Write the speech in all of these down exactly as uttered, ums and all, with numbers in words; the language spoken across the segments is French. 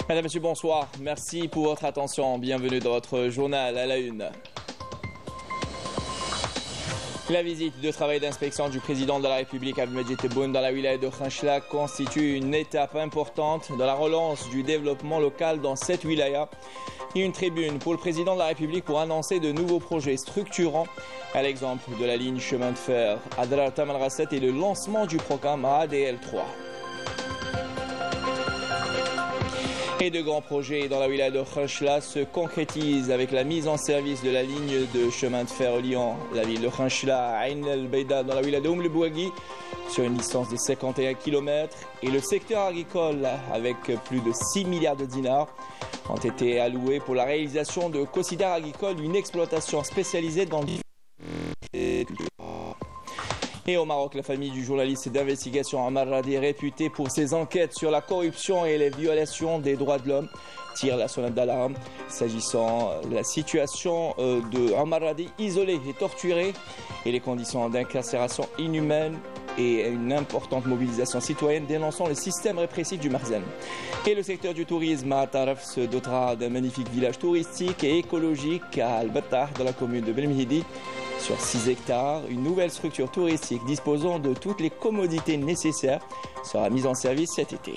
Mesdames, Messieurs, bonsoir. Merci pour votre attention. Bienvenue dans votre journal à la une. La visite de travail d'inspection du président de la République Abdelmajid Tebboune dans la wilaya de Khanchla constitue une étape importante dans la relance du développement local dans cette wilaya. Et une tribune pour le président de la République pour annoncer de nouveaux projets structurants, à l'exemple de la ligne chemin de fer Adrar Taman Rasset et le lancement du programme A D L trois. Et de grands projets dans la wilaya de Khanchla se concrétisent avec la mise en service de la ligne de chemin de fer reliant la ville de Khanchla à Ain el-Beida dans la wilaya de Oum el-Bouagui sur une distance de cinquante et un kilomètres. Et le secteur agricole, avec plus de six milliards de dinars, ont été alloués pour la réalisation de Considère agricole, une exploitation spécialisée dans le... Et au Maroc, la famille du journaliste d'investigation Ammar Radi, réputé pour ses enquêtes sur la corruption et les violations des droits de l'homme, tire la sonnette d'alarme s'agissant de la situation de Ammar Radi, isolé et torturé, et les conditions d'incarcération inhumaines et une importante mobilisation citoyenne dénonçant le système répressif du Marzen. Et le secteur du tourisme à Taraf se dotera d'un magnifique village touristique et écologique à Al-Battah dans la commune de Belmihidi. Sur six hectares, une nouvelle structure touristique disposant de toutes les commodités nécessaires sera mise en service cet été.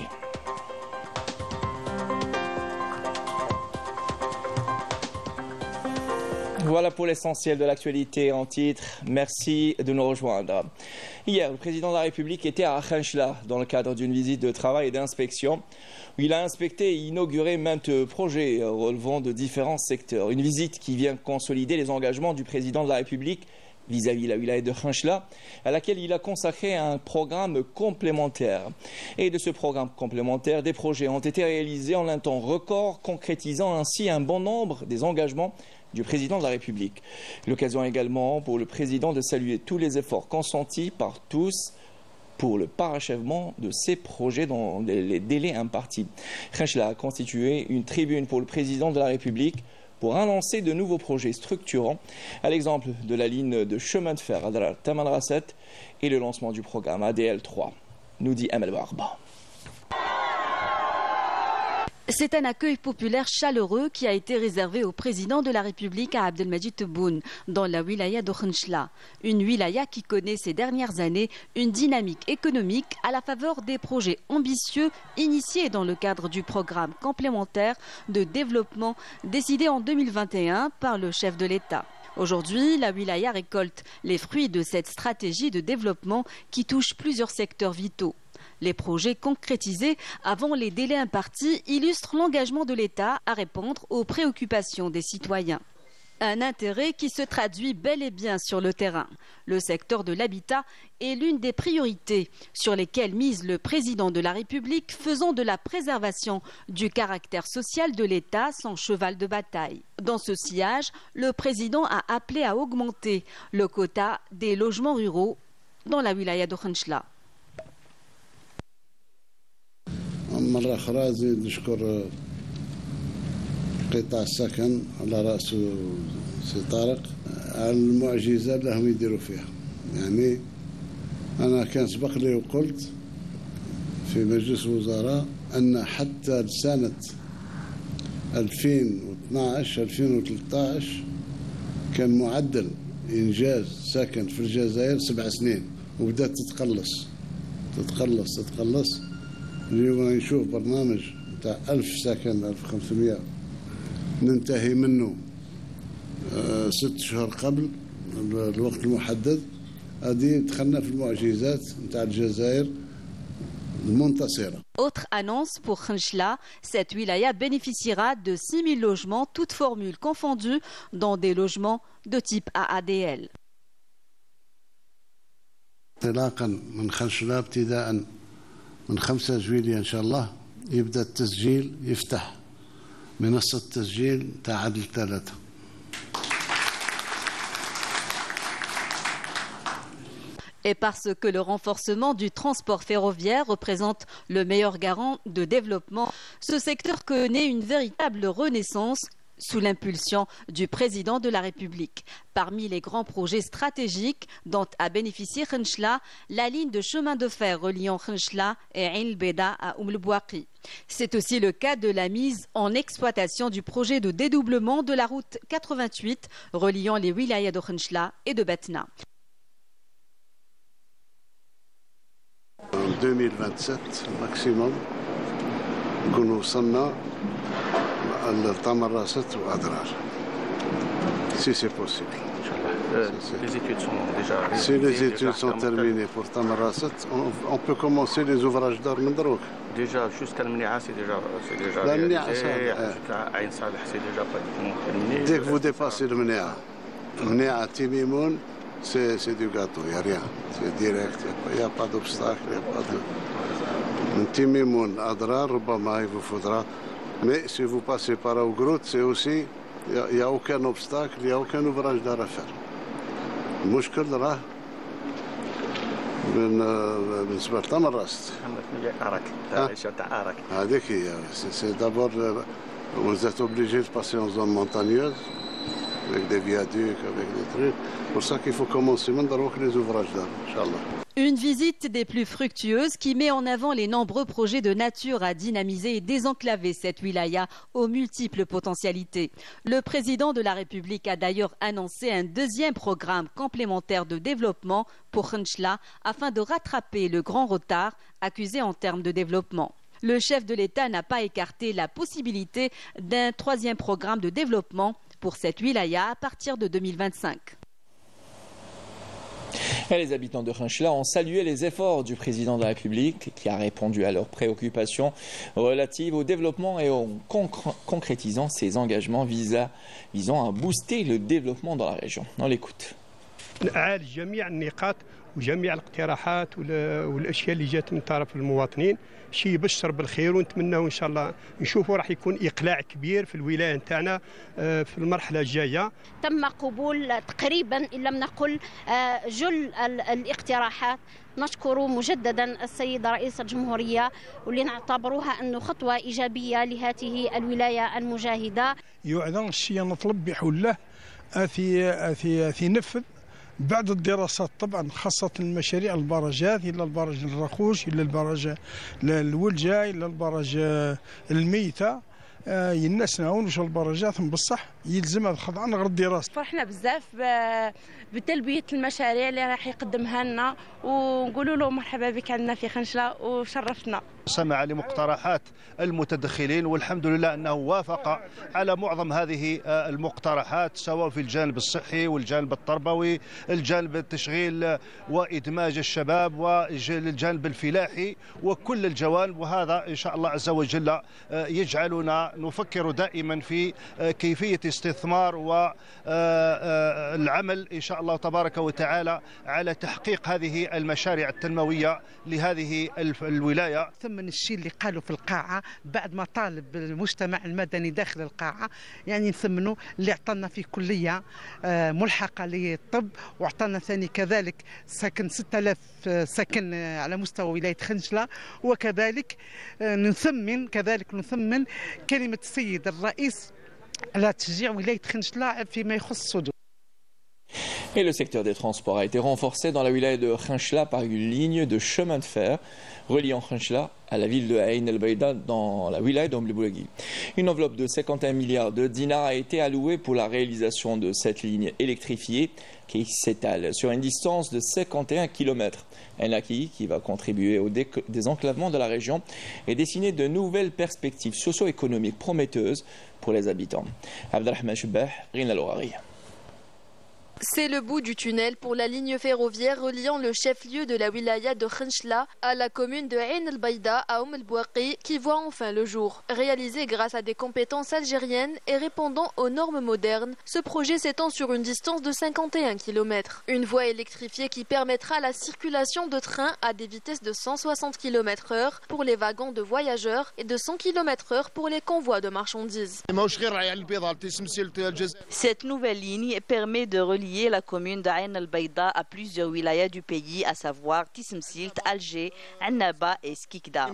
Voilà pour l'essentiel de l'actualité en titre. Merci de nous rejoindre. Hier, le président de la République était à Khanchla dans le cadre d'une visite de travail et d'inspection. Il a inspecté et inauguré maintes projets relevant de différents secteurs. Une visite qui vient consolider les engagements du président de la République vis-à-vis de la wilaya de Khanchla, à laquelle il a consacré un programme complémentaire. Et de ce programme complémentaire, des projets ont été réalisés en un temps record, concrétisant ainsi un bon nombre des engagements du président de la République. L'occasion également pour le président de saluer tous les efforts consentis par tous pour le parachèvement de ces projets dans les délais impartis. Khanchla a constitué une tribune pour le président de la République pour annoncer de nouveaux projets structurants, à l'exemple de la ligne de chemin de fer Adrar Taman Rasset et le lancement du programme A D L trois, nous dit Amel Barba. C'est un accueil populaire chaleureux qui a été réservé au président de la République à Abdelmajid Tebboune dans la wilaya de Khanchla. Une wilaya qui connaît ces dernières années une dynamique économique à la faveur des projets ambitieux initiés dans le cadre du programme complémentaire de développement décidé en deux mille vingt et un par le chef de l'État. Aujourd'hui, la wilaya récolte les fruits de cette stratégie de développement qui touche plusieurs secteurs vitaux. Les projets concrétisés avant les délais impartis illustrent l'engagement de l'État à répondre aux préoccupations des citoyens. Un intérêt qui se traduit bel et bien sur le terrain. Le secteur de l'habitat est l'une des priorités sur lesquelles mise le président de la République, faisant de la préservation du caractère social de l'État son cheval de bataille. Dans ce sillage, le président a appelé à augmenter le quota des logements ruraux dans la wilaya de Khanchla. مرة أخرى نزيد نشكر قطاع السكن على رأسه سي طارق على المعجزة اللي هم يديروا فيها. يعني أنا كان سبق لي وقلت في مجلس الوزراء أن حتى لسنة ألفين واثناعش ألفين وثلاثطاعش كان معدل إنجاز سكن في الجزائر سبع سنين وبدأت تتقلص تتقلص تتقلص. اليوم نشوف برنامج تاع ألف سكن ألف وخمسمائة ننتهي منه ست شهور قبل الوقت المحدد. هذه دخلنا في المعجزات نتاع الجزائر المنتصرة. Autre annonce pour Khanchla, cette wilaya bénéficiera de six mille logements, toutes formules confondues, dans des logements de type A A D L. انطلاقا من خنشلا ابتداء من خمسة جويلية إن شاء الله يبدأ التسجيل يفتح منصة التسجيل تاع عدل ثلاثة. Et parce que le renforcement du transport ferroviaire représente le meilleur garant de développement, ce secteur connaît une véritable renaissance sous l'impulsion du président de la République. Parmi les grands projets stratégiques dont a bénéficié Khenchela, la ligne de chemin de fer reliant Khenchela et Ain El Beida à Oum El Bouaqi. C'est aussi le cas de la mise en exploitation du projet de dédoublement de la route quatre-vingt-huit reliant les wilayas de Khenchela et de Batna. En deux mille vingt-sept maximum, nous وصلنا لتمرست وأدرار. Si c'est possible. Euh, les études sont déjà réalisées. Si les études sont terminées pour Tamarasset, on, on peut commencer les ouvrages d'art Mendrouk. Déjà, jusqu'à Mnia, c'est déjà, c'est déjà La réalisé. Mnia, Jusqu'à Ain Saleh, c'est déjà pratiquement terminé. Dès que vous dépassez le Mnia, Mnia Timimoun, c'est du gâteau, il n'y a rien. C'est direct, il n'y a pas d'obstacle, il n'y a pas de... Timimoun, Adrar, Rubama, il vous faudra. Mais si vous passez par Ougrout, c'est aussi, il n'y a, a aucun obstacle, il n'y a aucun ouvrage d'art à faire. المشكل راه من بالنسبه لتمرست هذيك هي سي دابور vous êtes obligé de passer en zone montagneuse avec des viaducs, avec des trucs. C'est pour ça qu'il faut commencer maintenant avec les ouvrages d'art, Inch'Allah. Une visite des plus fructueuses qui met en avant les nombreux projets de nature à dynamiser et désenclaver cette wilaya aux multiples potentialités. Le président de la République a d'ailleurs annoncé un deuxième programme complémentaire de développement pour Khenchela afin de rattraper le grand retard accusé en termes de développement. Le chef de l'État n'a pas écarté la possibilité d'un troisième programme de développement pour cette wilaya à partir de deux mille vingt-cinq. Et les habitants de Khenchela ont salué les efforts du président de la République qui a répondu à leurs préoccupations relatives au développement et en concrétisant ses engagements visa, visant à booster le développement dans la région. On l'écoute. وجميع الاقتراحات والاشياء اللي جات من طرف المواطنين شيء يبشر بالخير ونتمناه ان شاء الله نشوفوا راح يكون اقلاع كبير في الولايه نتاعنا في المرحله الجايه. تم قبول تقريبا ان لم نقل جل الاقتراحات. نشكر مجددا السيد رئيس الجمهوريه واللي نعتبروها انه خطوه ايجابيه لهذه الولايه المجاهده. يعلن الشيء نطلب بحوله اثي اثي اثي نفذ بعد الدراسات طبعا خاصة المشاريع البرجات إلى البرج الرخوش إلى البرج الولجة إلى البرج الميتة ينسنا وش البرجات بصح يلزم هذا خضعا غير الدراسة. فرحنا بزاف بتلبية المشاريع اللي راح يقدمها لنا ونقولوا له مرحبا بك عندنا في خنشلة وشرفتنا. سمع لمقترحات المتدخلين والحمد لله أنه وافق على معظم هذه المقترحات سواء في الجانب الصحي والجانب التربوي، الجانب التشغيل وإدماج الشباب والجانب الفلاحي وكل الجوانب، وهذا إن شاء الله عز وجل يجعلنا نفكر دائما في كيفية استثمار والعمل إن شاء الله تبارك وتعالى على تحقيق هذه المشاريع التنموية لهذه الولاية. من الشيء اللي قالوا في القاعة بعد ما طالب المجتمع المدني داخل القاعة، يعني نثمنوا اللي اعطانا في كلية ملحقة للطب، واعطانا ثاني كذلك سكن ستة آلاف سكن على مستوى ولاية خنشلة، وكذلك نثمن كذلك نثمن كلمة السيد الرئيس على تشجيع ولاية خنشلة فيما يخص الصدور. Et le secteur des transports a été renforcé dans la wilaya de Khenchela par une ligne de chemin de fer reliant Khenchela à la ville de Ain El Beida dans la wilaya d'Oum El Bouaqi. Une enveloppe de cinquante et un milliards de dinars a été allouée pour la réalisation de cette ligne électrifiée qui s'étale sur une distance de cinquante et un kilomètres. Un acquis qui va contribuer au désenclavement de la région et dessiner de nouvelles perspectives socio-économiques prometteuses pour les habitants. Abdelrahman Choubeh, Rina El Ouari. C'est le bout du tunnel pour la ligne ferroviaire reliant le chef-lieu de la wilaya de Khenchela à la commune de Ain El Beida à Oum El Bouaqi qui voit enfin le jour. Réalisé grâce à des compétences algériennes et répondant aux normes modernes, ce projet s'étend sur une distance de cinquante et un kilomètres. Une voie électrifiée qui permettra la circulation de trains à des vitesses de cent soixante kilomètres heure pour les wagons de voyageurs et de cent kilomètres heure pour les convois de marchandises. Cette nouvelle ligne permet de relier relier la commune d'Ain al-Baïda à plusieurs wilayas du pays, à savoir Tismsilt, Alger, Annaba et Skikda.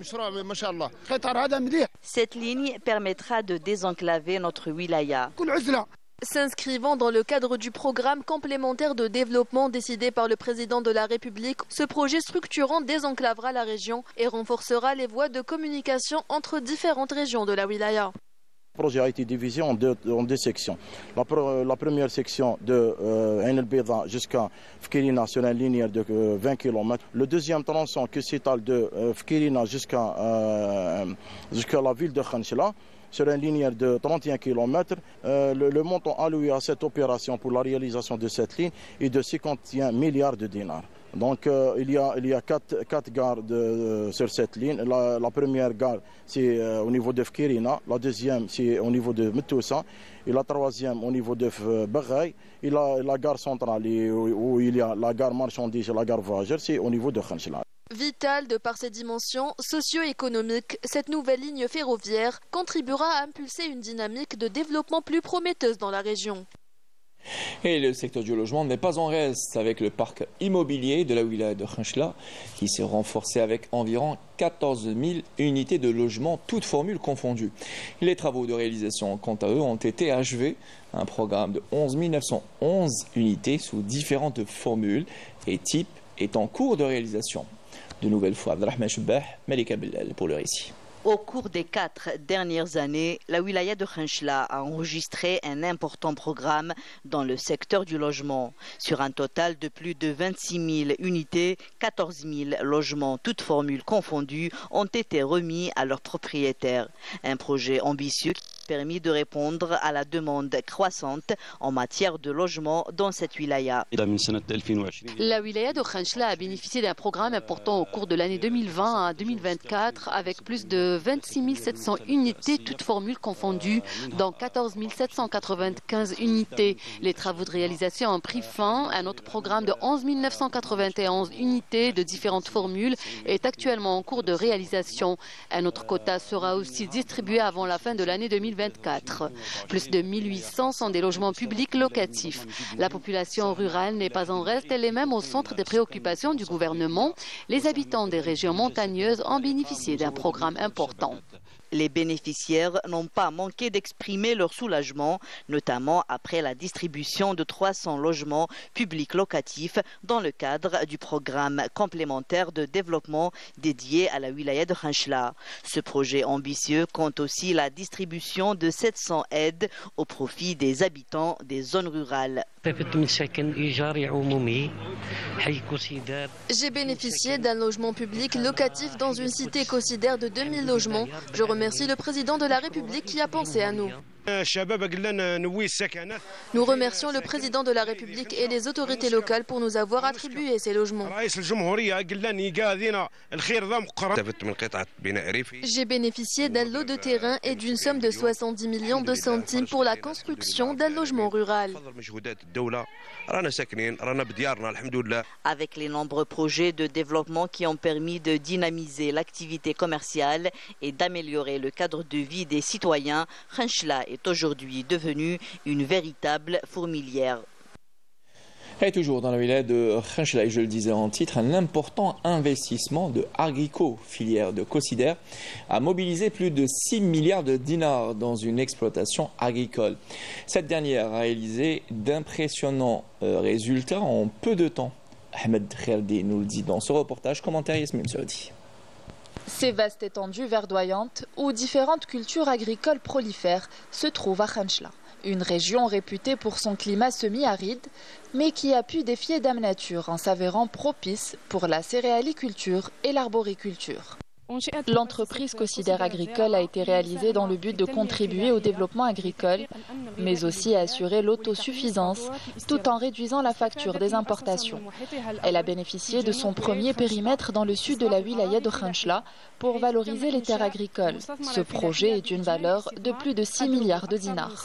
Cette ligne permettra de désenclaver notre wilaya. S'inscrivant dans le cadre du programme complémentaire de développement décidé par le président de la République, ce projet structurant désenclavera la région et renforcera les voies de communication entre différentes régions de la wilaya. Le projet a été divisé en deux, en deux sections. La, la première section de euh, Ain el-Baïda jusqu'à Fkirina sur une ligne de euh, vingt kilomètres. Le deuxième tronçon qui s'étale de euh, Fkirina jusqu'à euh, jusqu'à la ville de Khanchla sur une ligne de trente et un kilomètres. Euh, le, le montant alloué à cette opération pour la réalisation de cette ligne est de cinquante et un milliards de dinars. Donc euh, il y a, il y a quatre, quatre gares de, euh, sur cette ligne. La, la première gare c'est euh, au niveau de Fkirina, la deuxième c'est au niveau de Metoussa et la troisième au niveau de Baghaï et la, la gare centrale où, où il y a la gare marchandise et la gare voyageurs c'est au niveau de Khanchla. Vitale de par ses dimensions socio-économiques, cette nouvelle ligne ferroviaire contribuera à impulser une dynamique de développement plus prometteuse dans la région. Et le secteur du logement n'est pas en reste avec le parc immobilier de la wilaya de Khanchla qui s'est renforcé avec environ quatorze mille unités de logement, toutes formules confondues. Les travaux de réalisation, quant à eux, ont été achevés. Un programme de onze mille neuf cent onze unités sous différentes formules et types est en cours de réalisation. De nouvelles fois, Abdelrahman Choubah, Malika Bellal pour le récit. Au cours des quatre dernières années, la wilaya de Khanchla a enregistré un important programme dans le secteur du logement. Sur un total de plus de vingt-six mille unités, quatorze mille logements, toutes formules confondues, ont été remis à leurs propriétaires. Un projet ambitieux qui a permis de répondre à la demande croissante en matière de logement dans cette wilaya. La wilaya de Khanchla a bénéficié d'un programme important au cours de l'année deux mille vingt à deux mille vingt-quatre avec plus de vingt-six mille sept cents unités, toutes formules confondues, dans quatorze mille sept cent quatre-vingt-quinze unités. Les travaux de réalisation ont pris fin. Un autre programme de onze mille neuf cent quatre-vingt-onze unités de différentes formules est actuellement en cours de réalisation. Un autre quota sera aussi distribué avant la fin de l'année deux mille vingt-quatre. Plus de mille huit cents sont des logements publics locatifs. La population rurale n'est pas en reste, elle est même au centre des préoccupations du gouvernement. Les habitants des régions montagneuses ont bénéficié d'un programme important. Les bénéficiaires n'ont pas manqué d'exprimer leur soulagement, notamment après la distribution de trois cents logements publics locatifs dans le cadre du programme complémentaire de développement dédié à la wilaya de Khanchla. Ce projet ambitieux compte aussi la distribution de sept cents aides au profit des habitants des zones rurales. J'ai bénéficié d'un logement public locatif dans une cité écocidaire de deux mille logements. Je remercie le président de la République qui a pensé à nous. Nous remercions le président de la République et les autorités locales pour nous avoir attribué ces logements. J'ai bénéficié d'un lot de terrain et d'une somme de soixante-dix millions de centimes pour la construction d'un logement rural. Avec les nombreux projets de développement qui ont permis de dynamiser l'activité commerciale et d'améliorer le cadre de vie des citoyens, Khanchla est aujourd'hui devenue une véritable fourmilière. Et toujours dans la wilaya de Khanchla, et je le disais en titre, un important investissement de Agrico, filière de Cosider, a mobilisé plus de six milliards de dinars dans une exploitation agricole. Cette dernière a réalisé d'impressionnants euh, résultats en peu de temps. Ahmed Khaldi nous le dit dans ce reportage, commentaire Yasmine Saoudi. Ces vastes étendues verdoyantes où différentes cultures agricoles prolifèrent se trouvent à Khanchla, une région réputée pour son climat semi-aride, mais qui a pu défier Dame Nature en s'avérant propice pour la céréaliculture et l'arboriculture. L'entreprise Cosider Agricole a été réalisée dans le but de contribuer au développement agricole, mais aussi à assurer l'autosuffisance tout en réduisant la facture des importations. Elle a bénéficié de son premier périmètre dans le sud de la wilaya de Khanchla pour valoriser les terres agricoles. Ce projet est d'une valeur de plus de six milliards de dinars.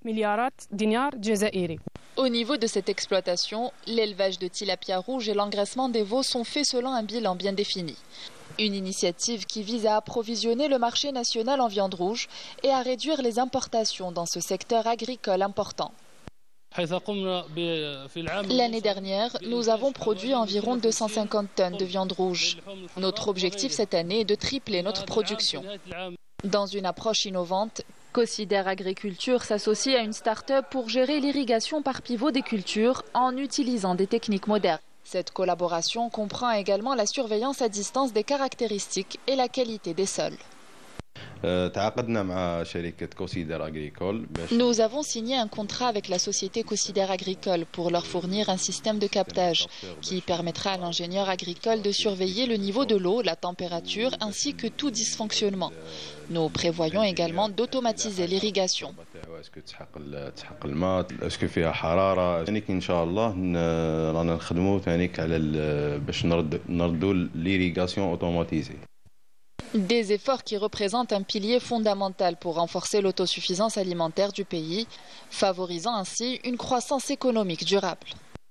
Au niveau de cette exploitation, l'élevage de tilapia rouge et l'engraissement des veaux sont faits selon un bilan bien défini. Une initiative qui vise à approvisionner le marché national en viande rouge et à réduire les importations dans ce secteur agricole important. L'année dernière, nous avons produit environ deux cent cinquante tonnes de viande rouge. Notre objectif cette année est de tripler notre production. Dans une approche innovante, Cosider Agriculture s'associe à une start-up pour gérer l'irrigation par pivot des cultures en utilisant des techniques modernes. Cette collaboration comprend également la surveillance à distance des caractéristiques et la qualité des sols. Nous avons signé un contrat avec la société Cosider Agricole pour leur fournir un système de captage qui permettra à l'ingénieur agricole de surveiller le niveau de l'eau, la température ainsi que tout dysfonctionnement. Nous prévoyons également d'automatiser l'irrigation. Des efforts qui représentent un pilier fondamental pour renforcer l'autosuffisance alimentaire du pays, favorisant ainsi une croissance économique durable.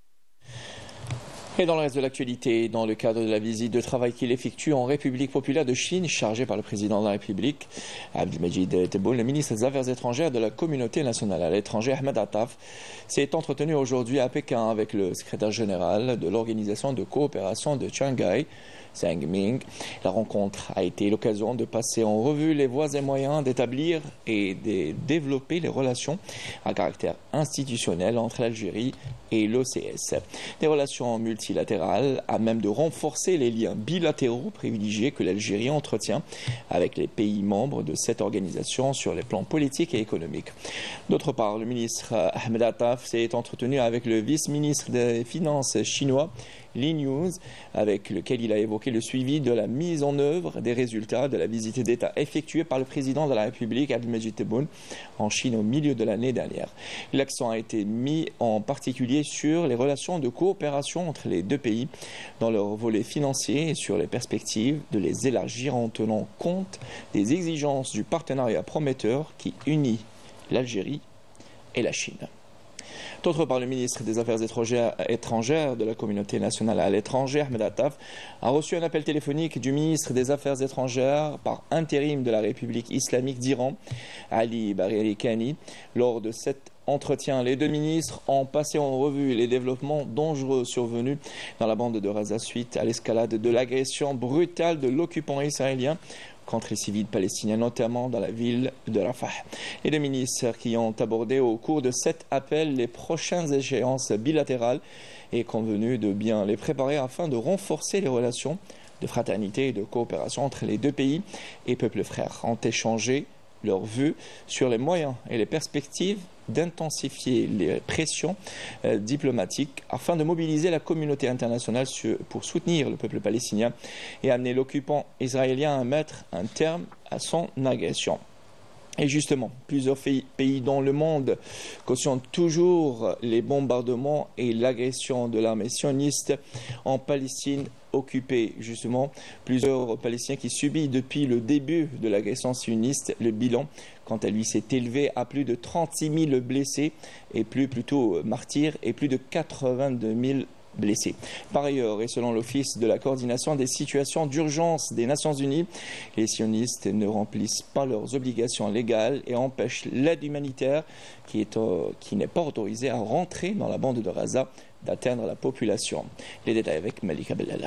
Et dans le reste de l'actualité, dans le cadre de la visite de travail qu'il effectue en République populaire de Chine, chargée par le président de la République, Abdelmajid Tebboune, le ministre des Affaires étrangères de la communauté nationale à l'étranger, Ahmed Attaf, s'est entretenu aujourd'hui à Pékin avec le secrétaire général de l'Organisation de coopération de Shanghai, Zhang Ming. La rencontre a été l'occasion de passer en revue les voies et moyens d'établir et de développer les relations à caractère institutionnel entre l'Algérie et l'O C S. Des relations multilatérales à même de renforcer les liens bilatéraux privilégiés que l'Algérie entretient avec les pays membres de cette organisation sur les plans politiques et économiques. D'autre part, le ministre Ahmed Attaf s'est entretenu avec le vice-ministre des Finances chinois, Li News, avec lequel il a évoqué le suivi de la mise en œuvre des résultats de la visite d'État effectuée par le président de la République, Abdelmajid Tebboune, en Chine au milieu de l'année dernière. L'accent a été mis en particulier sur les relations de coopération entre les deux pays dans leur volet financier et sur les perspectives de les élargir en tenant compte des exigences du partenariat prometteur qui unit l'Algérie et la Chine. D'autre part, le ministre des Affaires étrangères de la communauté nationale à l'étranger, Ahmed Attaf, a reçu un appel téléphonique du ministre des Affaires étrangères par intérim de la République islamique d'Iran, Ali Bagheri Kani. Lors de cet entretien, les deux ministres ont passé en revue les développements dangereux survenus dans la bande de Gaza suite à l'escalade de l'agression brutale de l'occupant israélien contre les civils palestiniens, notamment dans la ville de Rafah. Les deux ministres qui ont abordé au cours de cet appel les prochaines échéances bilatérales et convenu de bien les préparer afin de renforcer les relations de fraternité et de coopération entre les deux pays et peuples frères ont échangé leurs vues sur les moyens et les perspectives d'intensifier les pressions euh, diplomatiques afin de mobiliser la communauté internationale sur, pour soutenir le peuple palestinien et amener l'occupant israélien à mettre un terme à son agression. Et justement, plusieurs pays dans le monde cautionnent toujours les bombardements et l'agression de l'armée sioniste en Palestine occupée. Justement, plusieurs Palestiniens qui subissent depuis le début de l'agression sioniste. Le bilan, quant à lui, s'est élevé à plus de trente-six mille blessés et plus plutôt martyrs et plus de quatre-vingt-deux mille blessés. Par ailleurs, et selon l'Office de la coordination des situations d'urgence des Nations Unies, les sionistes ne remplissent pas leurs obligations légales et empêchent l'aide humanitaire qui est, euh, qui n'est pas autorisée à rentrer dans la bande de Gaza d'atteindre la population. Les détails avec Malika Bellal.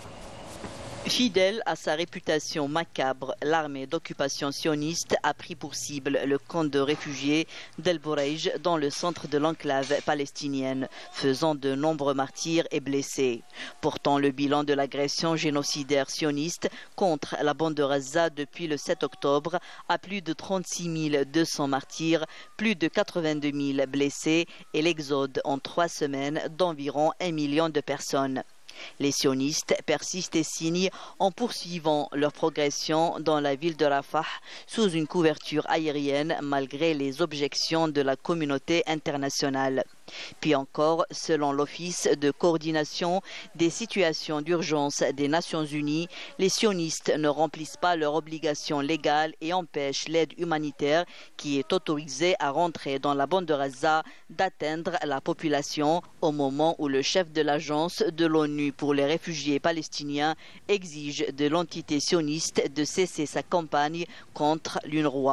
Fidèle à sa réputation macabre, l'armée d'occupation sioniste a pris pour cible le camp de réfugiés d'El Boreij dans le centre de l'enclave palestinienne, faisant de nombreux martyrs et blessés. Portant le bilan de l'agression génocidaire sioniste contre la bande de Gaza depuis le sept octobre à plus de trente-six mille deux cents martyrs, plus de quatre-vingt-deux mille blessés et l'exode en trois semaines d'environ un million de personnes. Les sionistes persistent et signent en poursuivant leur progression dans la ville de Rafah sous une couverture aérienne malgré les objections de la communauté internationale. Puis encore, selon l'Office de coordination des situations d'urgence des Nations Unies, les sionistes ne remplissent pas leurs obligations légales et empêchent l'aide humanitaire qui est autorisée à rentrer dans la bande de Gaza d'atteindre la population au moment où le chef de l'agence de l'ONU pour les réfugiés palestiniens exige de l'entité sioniste de cesser sa campagne contre l'UNRWA.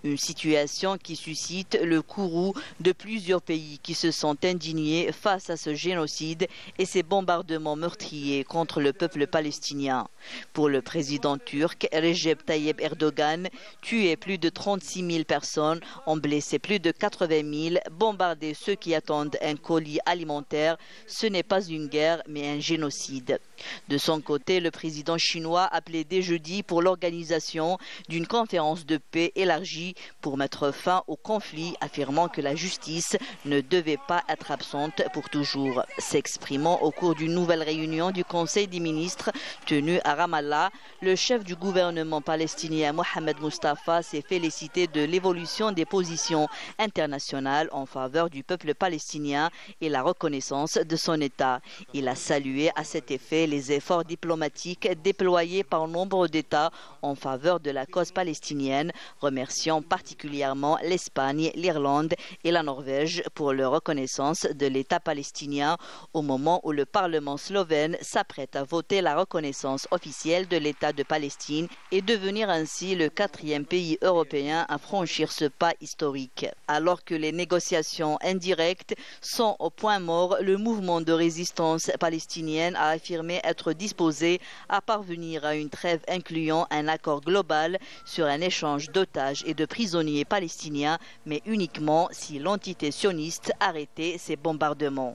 Une situation qui suscite le courroux de plusieurs pays qui se sont indignés face à ce génocide et ces bombardements meurtriers contre le peuple palestinien. Pour le président turc, Recep Tayyip Erdogan, tué plus de trente-six mille personnes, ont blessé plus de quatre-vingt mille, bombardé ceux qui attendent un colis alimentaire. Ce n'est pas une guerre, mais un génocide. De son côté, le président chinois a plaidé jeudi pour l'organisation d'une conférence de paix élargie pour mettre fin au conflit, affirmant que la justice ne devait pas être absente pour toujours. S'exprimant au cours d'une nouvelle réunion du Conseil des ministres tenue à Ramallah, le chef du gouvernement palestinien Mohamed Mustafa s'est félicité de l'évolution des positions internationales en faveur du peuple palestinien et la reconnaissance de son État. Il a salué à cet effet les efforts diplomatiques déployés par nombre d'États en faveur de la cause palestinienne, remerciant particulièrement l'Espagne, l'Irlande et la Norvège pour leur reconnaissance de l'État palestinien au moment où le Parlement slovène s'apprête à voter la reconnaissance officielle de l'État de Palestine et devenir ainsi le quatrième pays européen à franchir ce pas historique. Alors que les négociations indirectes sont au point mort, le mouvement de résistance palestinienne a affirmé être disposé à parvenir à une trêve incluant un accord global sur un échange d'otages et de prisonniers palestiniens, mais uniquement si l'entité sioniste arrêtait ces bombardements.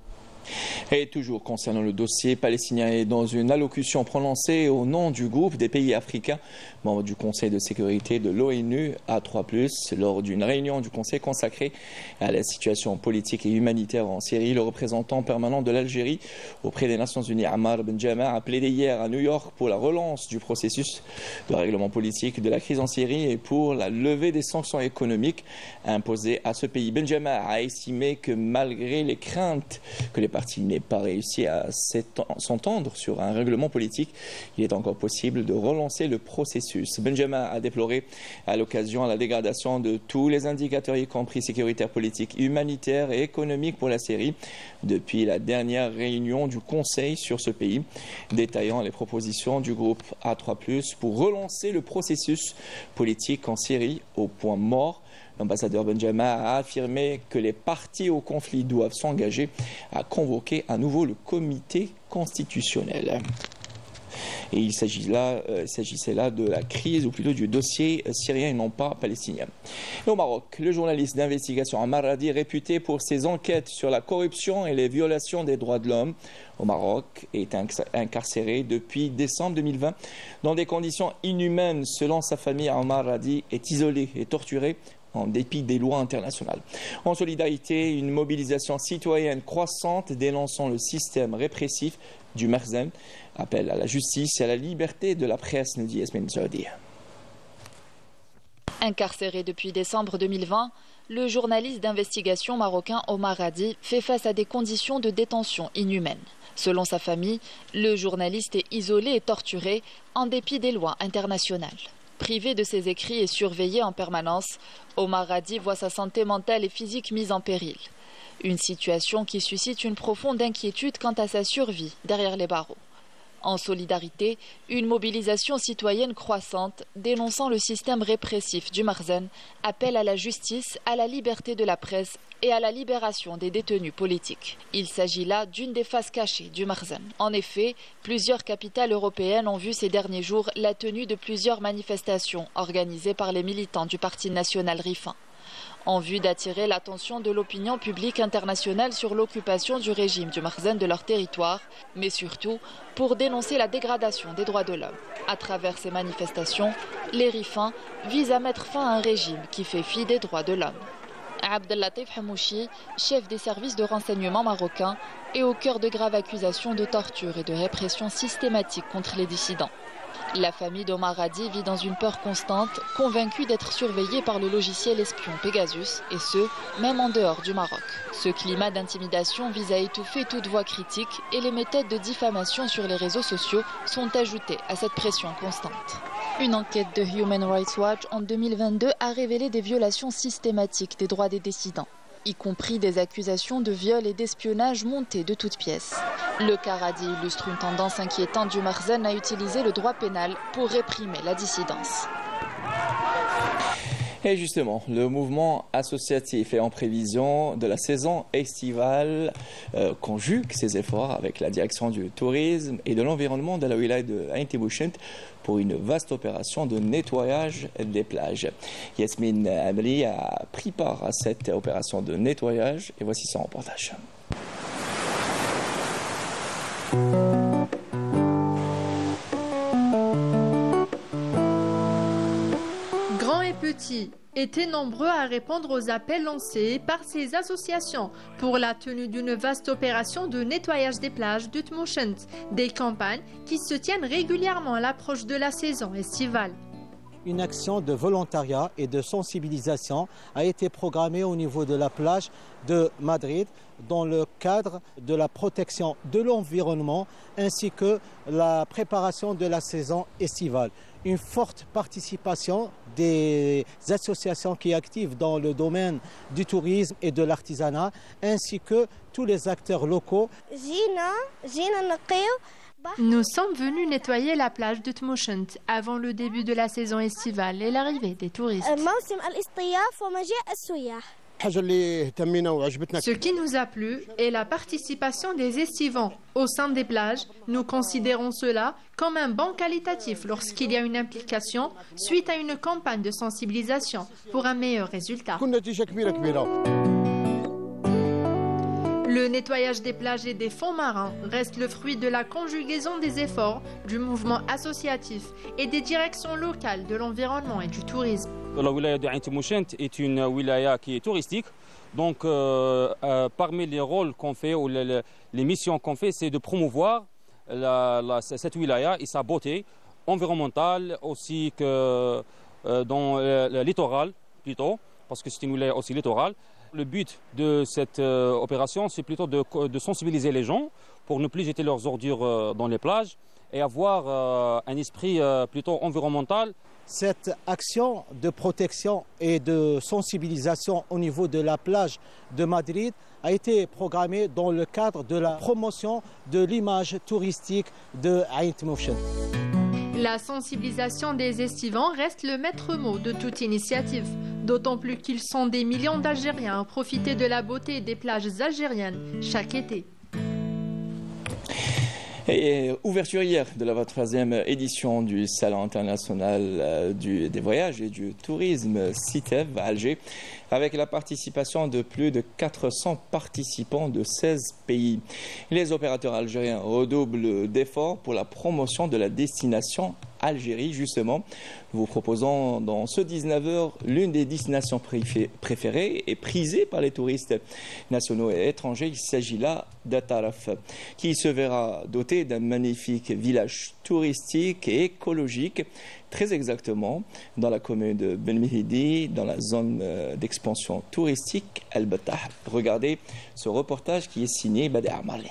Et toujours concernant le dossier palestinien et dans une allocution prononcée au nom du groupe des pays africains, membre du Conseil de sécurité de l'ONU A trois plus, lors d'une réunion du Conseil consacrée à la situation politique et humanitaire en Syrie, le représentant permanent de l'Algérie auprès des Nations Unies, Ammar Benjama, a plaidé hier à New York pour la relance du processus de règlement politique de la crise en Syrie et pour la levée des sanctions économiques imposées à ce pays. Benjama a estimé que malgré les craintes que les partis n'aient pas réussi à s'entendre sur un règlement politique, il est encore possible de relancer le processus. Benjama a déploré à l'occasion la dégradation de tous les indicateurs, y compris sécuritaires, politiques, humanitaires et économiques pour la Syrie, depuis la dernière réunion du Conseil sur ce pays, détaillant les propositions du groupe A trois plus pour relancer le processus politique en Syrie au point mort. L'ambassadeur Benjama a affirmé que les parties au conflit doivent s'engager à convoquer à nouveau le comité constitutionnel. Et il s'agit là, euh, s'agissait là de la crise, ou plutôt du dossier syrien et non pas palestinien. Et au Maroc, le journaliste d'investigation Ammar Radi, réputé pour ses enquêtes sur la corruption et les violations des droits de l'homme au Maroc, est incarcéré depuis décembre deux mille vingt dans des conditions inhumaines. Selon sa famille, Ammar Radi est isolé et torturé en dépit des lois internationales. En solidarité, une mobilisation citoyenne croissante dénonçant le système répressif du Merzen, appelle à la justice et à la liberté de la presse, nous dit Yasmine Saoudi. Incarcéré depuis décembre deux mille vingt, le journaliste d'investigation marocain Omar Radi fait face à des conditions de détention inhumaines. Selon sa famille, le journaliste est isolé et torturé en dépit des lois internationales. Privé de ses écrits et surveillé en permanence, Omar Radi voit sa santé mentale et physique mise en péril. Une situation qui suscite une profonde inquiétude quant à sa survie derrière les barreaux. En solidarité, une mobilisation citoyenne croissante dénonçant le système répressif du Merzen appelle à la justice, à la liberté de la presse et à la libération des détenus politiques. Il s'agit là d'une des faces cachées du Merzen. En effet, plusieurs capitales européennes ont vu ces derniers jours la tenue de plusieurs manifestations organisées par les militants du Parti national Rifin, en vue d'attirer l'attention de l'opinion publique internationale sur l'occupation du régime du Merzen de leur territoire, mais surtout pour dénoncer la dégradation des droits de l'homme. À travers ces manifestations, les Rifins visent à mettre fin à un régime qui fait fi des droits de l'homme. Abdellatif Hamouchi, chef des services de renseignement marocains, est au cœur de graves accusations de torture et de répression systématique contre les dissidents. La famille d'Omar Radi vit dans une peur constante, convaincue d'être surveillée par le logiciel espion Pegasus, et ce, même en dehors du Maroc. Ce climat d'intimidation vise à étouffer toute voix critique et les méthodes de diffamation sur les réseaux sociaux sont ajoutées à cette pression constante. Une enquête de Human Rights Watch en deux mille vingt-deux a révélé des violations systématiques des droits des dissidents, y compris des accusations de viol et d'espionnage montées de toutes pièces. Le cas Radi illustre une tendance inquiétante du Merzen à utiliser le droit pénal pour réprimer la dissidence. Et justement, le mouvement associatif est en prévision de la saison estivale euh, conjugue ses efforts avec la direction du tourisme et de l'environnement de la wilaya de Ain Tibouchent pour une vaste opération de nettoyage des plages. Yasmine Amri a pris part à cette opération de nettoyage et voici son reportage. Petits étaient nombreux à répondre aux appels lancés par ces associations pour la tenue d'une vaste opération de nettoyage des plages de Tmouchent, des campagnes qui se tiennent régulièrement à l'approche de la saison estivale. Une action de volontariat et de sensibilisation a été programmée au niveau de la plage de Madrid dans le cadre de la protection de l'environnement ainsi que la préparation de la saison estivale. Une forte participation des associations qui sont actives dans le domaine du tourisme et de l'artisanat ainsi que tous les acteurs locaux. Nous sommes venus nettoyer la plage de Tmouchent avant le début de la saison estivale et l'arrivée des touristes. Ce qui nous a plu est la participation des estivants au sein des plages. Nous considérons cela comme un bon qualitatif lorsqu'il y a une implication suite à une campagne de sensibilisation pour un meilleur résultat. Le nettoyage des plages et des fonds marins reste le fruit de la conjugaison des efforts du mouvement associatif et des directions locales de l'environnement et du tourisme. La wilaya de Ain Tibouchent est une wilaya qui est touristique. Donc, euh, euh, parmi les rôles qu'on fait ou les, les missions qu'on fait, c'est de promouvoir la, la, cette wilaya et sa beauté environnementale, aussi que euh, dans le, le littoral, plutôt, parce que c'est une wilaya aussi littorale. Le but de cette euh, opération, c'est plutôt de, de sensibiliser les gens pour ne plus jeter leurs ordures euh, dans les plages et avoir euh, un esprit euh, plutôt environnemental. Cette action de protection et de sensibilisation au niveau de la plage de Madrid a été programmée dans le cadre de la promotion de l'image touristique de Ain Tmouchent. La sensibilisation des estivants reste le maître mot de toute initiative, d'autant plus qu'ils sont des millions d'Algériens à profiter de la beauté des plages algériennes chaque été. Et ouverture hier de la vingt-troisième édition du Salon international du, des voyages et du tourisme CITEV à Alger, avec la participation de plus de quatre cents participants de seize pays. Les opérateurs algériens redoublent d'efforts pour la promotion de la destination Algérie, justement, vous proposons dans ce dix-neuf heures l'une des destinations préférées et prisées par les touristes nationaux et étrangers. Il s'agit là d'Ataraf, qui se verra doté d'un magnifique village touristique et écologique, très exactement dans la commune de Ben Mehidi, dans la zone d'expansion touristique Al-Battah. Regardez ce reportage qui est signé Badr Amali.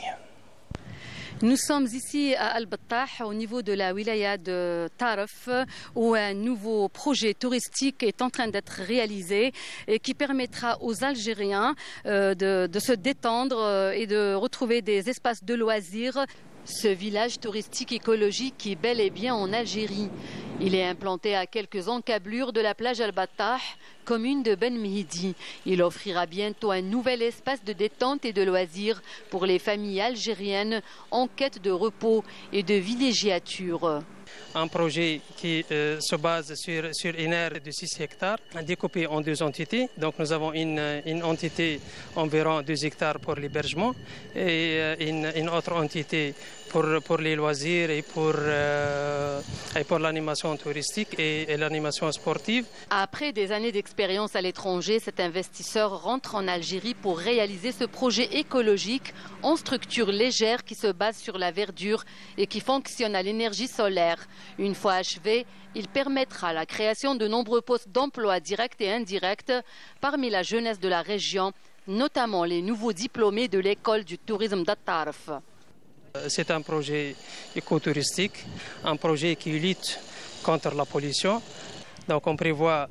Nous sommes ici à Al-Battah, au niveau de la wilaya de Taraf, où un nouveau projet touristique est en train d'être réalisé et qui permettra aux Algériens de, de se détendre et de retrouver des espaces de loisirs. Ce village touristique écologique est bel et bien en Algérie. Il est implanté à quelques encablures de la plage Al-Battah, commune de Ben Mehidi. Il offrira bientôt un nouvel espace de détente et de loisirs pour les familles algériennes en quête de repos et de villégiature. Un projet qui euh, se base sur, sur une aire de six hectares, découpée en deux entités. Donc nous avons une, une entité environ deux hectares pour l'hébergement et une, une autre entité pour, pour les loisirs et pour, euh, et pour l'animation touristique et, et l'animation sportive. Après des années d'expérience à l'étranger, cet investisseur rentre en Algérie pour réaliser ce projet écologique en structure légère qui se base sur la verdure et qui fonctionne à l'énergie solaire. Une fois achevé, il permettra la création de nombreux postes d'emploi directs et indirects parmi la jeunesse de la région, notamment les nouveaux diplômés de l'école du tourisme d'Ataraf. C'est un projet écotouristique, un projet qui lutte contre la pollution. Donc on prévoit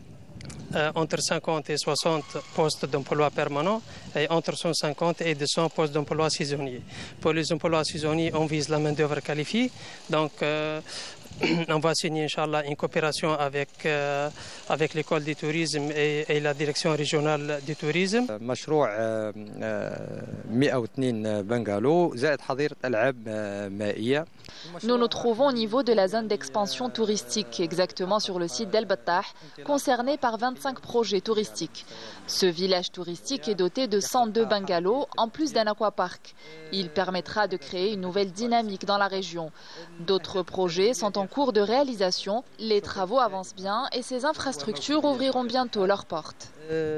euh, entre cinquante et soixante postes d'emploi permanents et entre cent cinquante et deux cents postes d'emploi saisonniers. Pour les emplois saisonniers, on vise la main-d'œuvre qualifiée. Donc, euh, on va signer, Inch'Allah, une coopération avec, euh, avec l'école du tourisme et, et la direction régionale du tourisme. مشروع مئة واثنين بنغالو زائد حظيرة ألعاب مائية. Nous nous trouvons au niveau de la zone d'expansion touristique, exactement sur le site d'El Battah, concerné par vingt-cinq projets touristiques. Ce village touristique est doté de cent deux bungalows, en plus d'un aquapark. Il permettra de créer une nouvelle dynamique dans la région. D'autres projets sont en cours de réalisation. Les travaux avancent bien et ces infrastructures ouvriront bientôt leurs portes.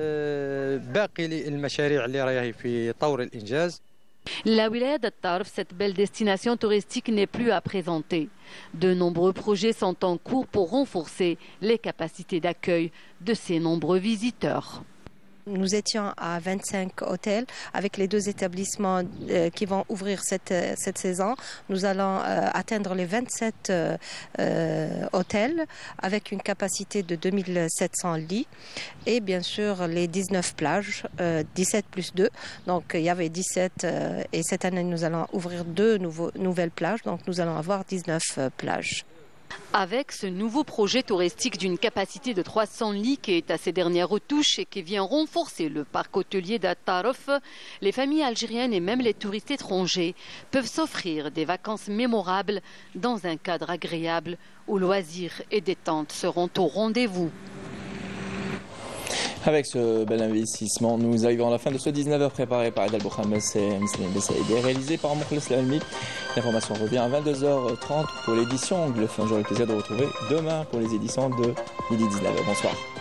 La wilaya d'At-Tarf, cette belle destination touristique, n'est plus à présenter. De nombreux projets sont en cours pour renforcer les capacités d'accueil de ces nombreux visiteurs. Nous étions à vingt-cinq hôtels avec les deux établissements euh, qui vont ouvrir cette, cette saison. Nous allons euh, atteindre les vingt-sept euh, euh, hôtels avec une capacité de deux mille sept cents lits et bien sûr les dix-neuf plages, euh, dix-sept plus deux. Donc il y avait dix-sept euh, et cette année nous allons ouvrir deux nouveaux, nouvelles plages. Donc nous allons avoir dix-neuf euh, plages. Avec ce nouveau projet touristique d'une capacité de trois cents lits qui est à ses dernières retouches et qui vient renforcer le parc hôtelier d'At-Tarf, les familles algériennes et même les touristes étrangers peuvent s'offrir des vacances mémorables dans un cadre agréable où loisirs et détente seront au rendez-vous. Avec ce bel investissement, nous arrivons à la fin de ce dix-neuf heures préparé par Adel Bouhames et Mslim Bessaïd et réalisé par Mokhlis Lalmi. L'information revient à vingt-deux heures trente pour l'édition anglophone. J'aurai le plaisir de vous retrouver demain pour les éditions de midi dix-neuf heures. Bonsoir.